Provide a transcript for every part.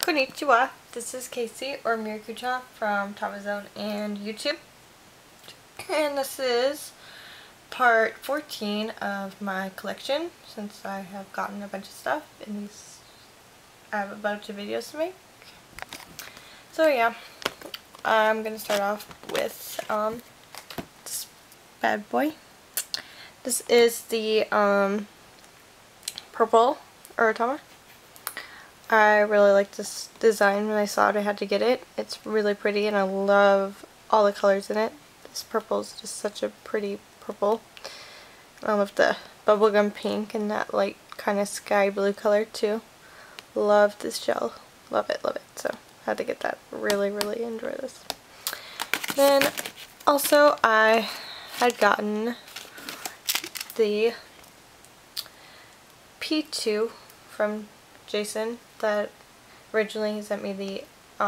Konnichiwa, this is Casey or Mirakucha from Tamazone and YouTube, and this is part 14 of my collection since I have gotten a bunch of stuff and I have a bunch of videos to make. So yeah, I'm going to start off with this bad boy. This is the purple Uratama. I really like this design. When I saw it, I had to get it. It's really pretty and I love all the colors in it. This purple is just such a pretty purple. I love the bubblegum pink and that light kind of sky blue color too. Love this gel. Love it, love it. So I had to get that. Really, really enjoy this. Then also I had gotten the P2 from Jason that originally he sent me the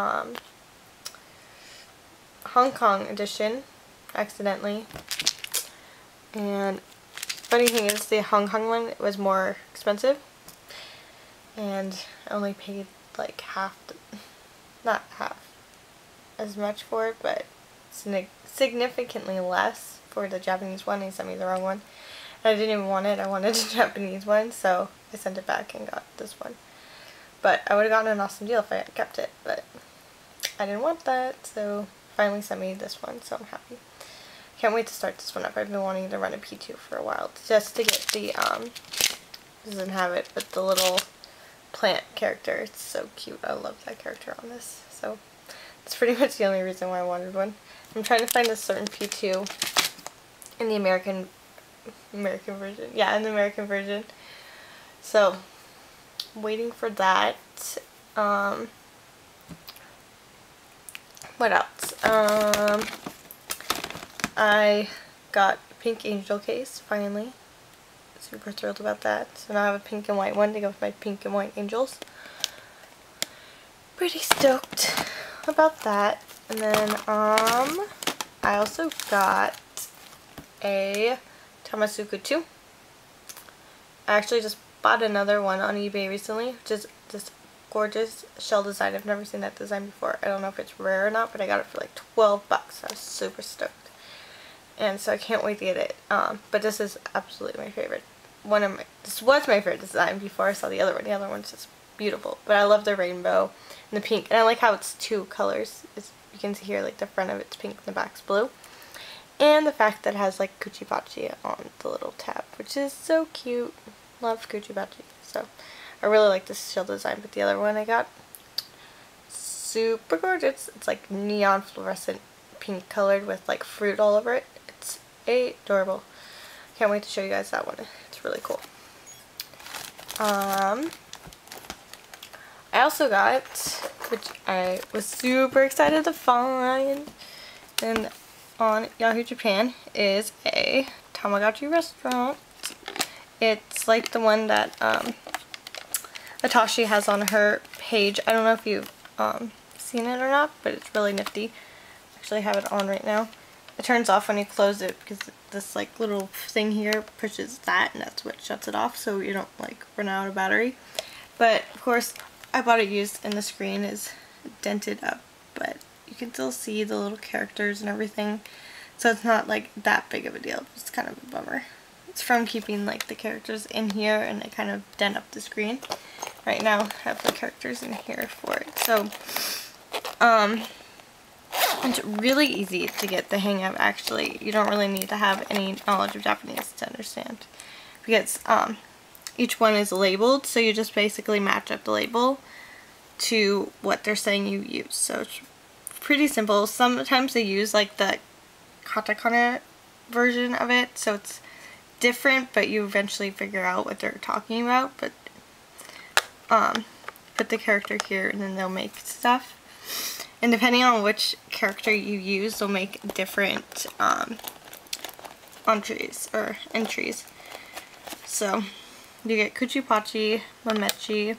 Hong Kong edition accidentally, and funny thing is the Hong Kong one was more expensive and I only paid like not half as much for it, but significantly less for the Japanese one. He sent me the wrong one. I didn't even want it. I wanted the Japanese one, so I sent it back and got this one. But I would have gotten an awesome deal if I had kept it, but I didn't want that, so finally sent me this one, so I'm happy. Can't wait to start this one up. I've been wanting to run a P2 for a while, just to get the, doesn't have it, but the little plant character. It's so cute. I love that character on this, so that's pretty much the only reason why I wanted one. I'm trying to find a certain P2 in the American version. Yeah, in the American version. So waiting for that. What else? I got a pink angel case finally. Super thrilled about that. So now I have a pink and white one to go with my pink and white angels. Pretty stoked about that. And then I also got a Tamasuka 2. I actually just bought another one on eBay recently, which is this gorgeous shell design. I've never seen that design before. I don't know if it's rare or not, but I got it for like 12 bucks. I was super stoked. And so I can't wait to get it. But this is absolutely my favorite. This was my favorite design before I saw the other one. The other one's just beautiful. But I love the rainbow and the pink. And I like how it's two colors. You can see here, like the front of it's pink and the back's blue. And the fact that it has like Kuchibachi on the little tab, which is so cute. Love Kuchibachi. So I really like this shell design, but the other one I got, super gorgeous. It's like neon fluorescent pink colored with like fruit all over it. It's adorable. Can't wait to show you guys that one. It's really cool. I also got, which I was super excited to find, and on Yahoo Japan, is a Tamagotchi restaurant. It's like the one that Atashi has on her page. I don't know if you've seen it or not, but it's really nifty. Actually, I have it on right now. It turns off when you close it because this like little thing here pushes that, and that's what shuts it off, so you don't like run out of battery. But of course, I bought it used, and the screen is dented up, but you can still see the little characters and everything, so it's not like that big of a deal. It's kind of a bummer. It's from keeping like the characters in here, and they kind of dent up the screen. Right now I have the characters in here for it. So it's really easy to get the hang of. Actually, you don't really need to have any knowledge of Japanese to understand, because each one is labeled, so you just basically match up the label to what they're saying you use. So it's pretty simple. Sometimes they use like the katakana version of it, so it's different, but you eventually figure out what they're talking about. But put the character here and then they'll make stuff, and depending on which character you use, they'll make different entries. So you get Kuchibachi, Mamechi,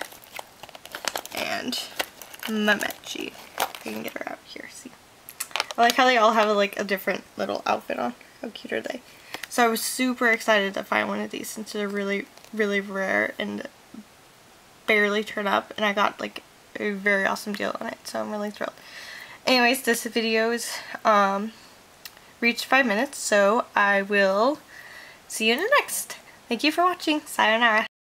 and Mamechi. If you can get her out here, see. I like how they all have like a different little outfit on. How cute are they? So I was super excited to find one of these since they're really, really rare and barely turn up. And I got like a very awesome deal on it, so I'm really thrilled. Anyways, this video is reached 5 minutes, so I will see you in the next. Thank you for watching. Sayonara.